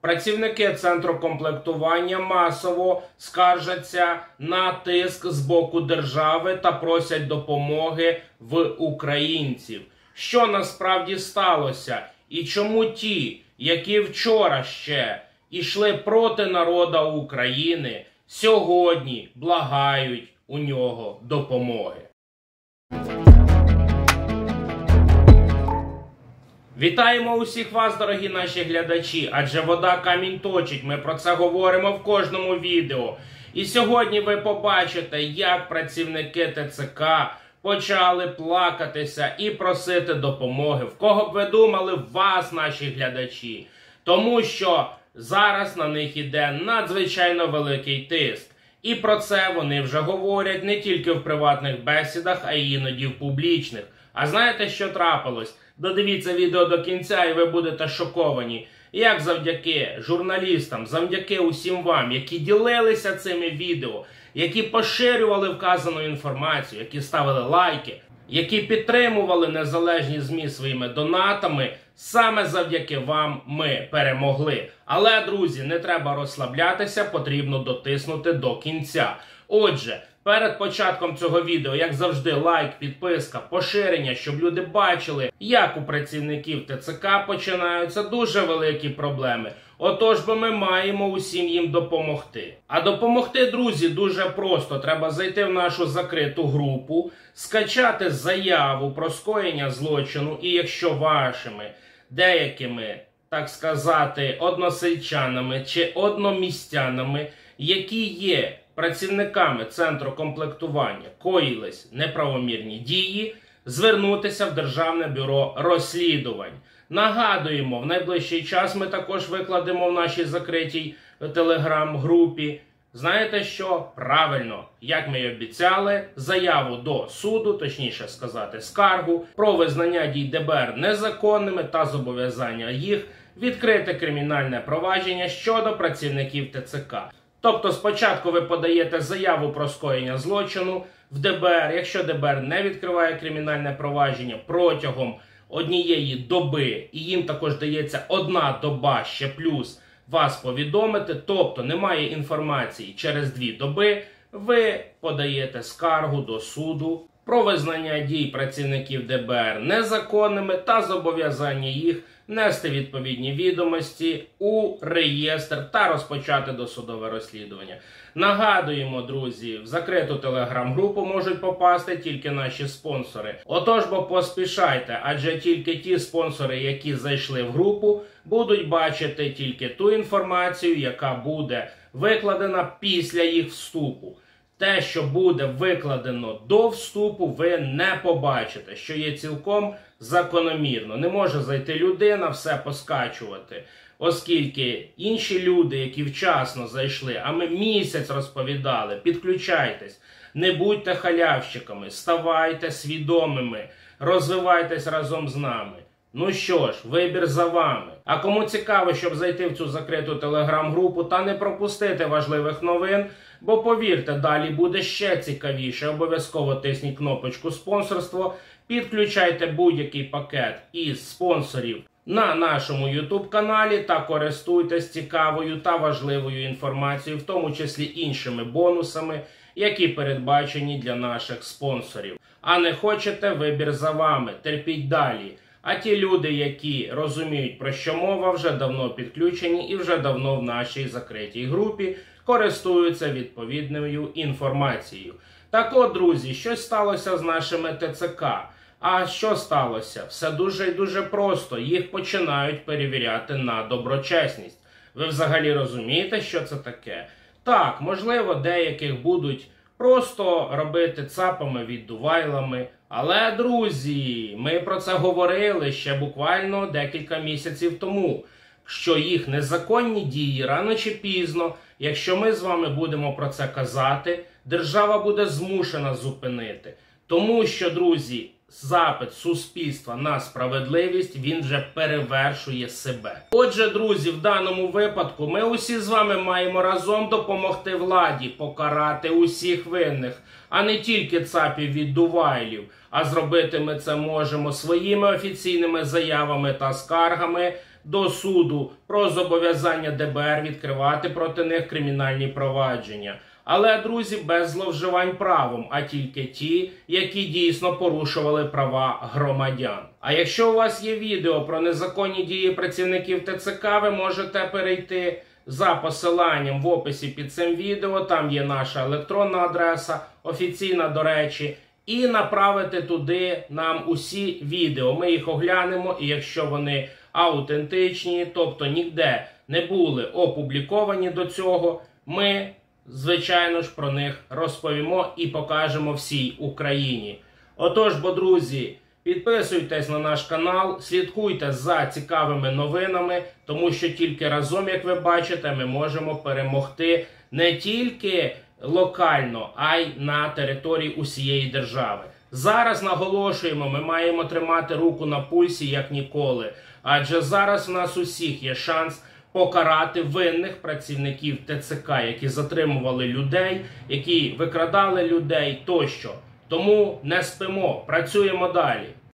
Працівники центру комплектування масово скаржаться на тиск з боку держави та просять допомоги в українців. Що насправді сталося? І чому ті, які вчора ще йшли проти народу України, сьогодні благають у нього допомоги? Вітаємо усіх вас, дорогі наші глядачі, адже вода камінь точить, ми про це говоримо в кожному відео. І сьогодні ви побачите, як працівники ТЦК почали плакатися і просити допомоги. В кого б ви думали? В вас, наші глядачі. Тому що зараз на них іде надзвичайно великий тиск. І про це вони вже говорять не тільки в приватних бесідах, а й іноді в публічних. А знаєте, що трапилось? Додивіться відео до кінця і ви будете шоковані. Як завдяки журналістам, завдяки усім вам, які ділилися цими відео, які поширювали вказану інформацію, які ставили лайки, які підтримували незалежні ЗМІ своїми донатами, саме завдяки вам ми перемогли. Але, друзі, не треба розслаблятися, потрібно дотиснути до кінця. Отже, перед початком цього відео, як завжди, лайк, підписка, поширення, щоб люди бачили, як у працівників ТЦК починаються дуже великі проблеми. Отож, бо ми маємо усім їм допомогти. А допомогти, друзі, дуже просто. Треба зайти в нашу закриту групу, скачати заяву про скоєння злочину, і якщо вашими деякими, так сказати, односельчанами чи одномістянами, які є працівниками центру комплектування, коїлись неправомірні дії, звернутися в Державне бюро розслідувань. Нагадуємо, в найближчий час ми також викладемо в нашій закритій телеграм-групі, знаєте що? Правильно, як ми й обіцяли, заяву до суду, точніше сказати, скаргу, про визнання дій ДБР незаконними та зобов'язання їх відкрити кримінальне провадження щодо працівників ТЦК. Тобто спочатку ви подаєте заяву про скоєння злочину в ДБР, якщо ДБР не відкриває кримінальне провадження протягом однієї доби, і їм також дається одна доба ще плюс вас повідомити, тобто немає інформації через 2 доби, ви подаєте скаргу до суду про визнання дій працівників ДБР незаконними та зобов'язання їх внести відповідні відомості у реєстр та розпочати досудове розслідування. Нагадуємо, друзі, в закриту телеграм-групу можуть попасти тільки наші спонсори. Отож, бо поспішайте, адже тільки ті спонсори, які зайшли в групу, будуть бачити тільки ту інформацію, яка буде викладена після їх вступу. Те, що буде викладено до вступу, ви не побачите, що є цілком закономірно. Не може зайти людина, все поскачувати. Оскільки інші люди, які вчасно зайшли, а ми місяць розповідали, підключайтесь, не будьте халявщиками, ставайте свідомими, розвивайтесь разом з нами. Ну що ж, вибір за вами. А кому цікаво, щоб зайти в цю закриту телеграм-групу та не пропустити важливих новин, бо повірте, далі буде ще цікавіше, обов'язково тисніть кнопочку «Спонсорство», підключайте будь-який пакет із спонсорів на нашому YouTube-каналі та користуйтесь цікавою та важливою інформацією, в тому числі іншими бонусами, які передбачені для наших спонсорів. А не хочете, вибір за вами, терпіть далі. А ті люди, які розуміють, про що мова, вже давно підключені і вже давно в нашій закритій групі користуються відповідною інформацією. Так от, друзі, щось сталося з нашими ТЦК. А що сталося? Все дуже і дуже просто. Їх починають перевіряти на доброчесність. Ви взагалі розумієте, що це таке? Так, можливо, деяких будуть просто робити цапами, віддувайлами. Але, друзі, ми про це говорили ще буквально декілька місяців тому, що їх незаконні дії рано чи пізно, якщо ми з вами будемо про це казати, держава буде змушена зупинити. Тому що, друзі, запит суспільства на справедливість, він вже перевершує себе. Отже, друзі, в даному випадку ми усі з вами маємо разом допомогти владі покарати усіх винних, а не тільки цапів-віддувайлів. А зробити ми це можемо своїми офіційними заявами та скаргами до суду про зобов'язання ДБР відкривати проти них кримінальні провадження. Але, друзі, без зловживань правом, а тільки ті, які дійсно порушували права громадян. А якщо у вас є відео про незаконні дії працівників ТЦК, ви можете перейти за посиланням в описі під цим відео, там є наша електронна адреса, офіційна, до речі, і направити туди нам усі відео. Ми їх оглянемо, і якщо вони аутентичні, тобто ніде не були опубліковані до цього, ми, звичайно ж, про них розповімо і покажемо всій Україні. Отож, друзі, підписуйтесь на наш канал, слідкуйте за цікавими новинами, тому що тільки разом, як ви бачите, ми можемо перемогти не тільки локально, а й на території усієї держави. Зараз, наголошуємо, ми маємо тримати руку на пульсі як ніколи, адже зараз у нас усіх є шанс покарати винних працівників ТЦК, які затримували людей, які викрадали людей тощо. Тому не спимо, працюємо далі.